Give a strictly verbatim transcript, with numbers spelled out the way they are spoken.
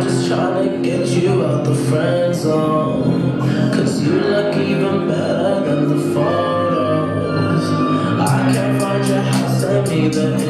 just trying to get you out the friend zone, cause you look even better than the photos. I can't find your house, send me the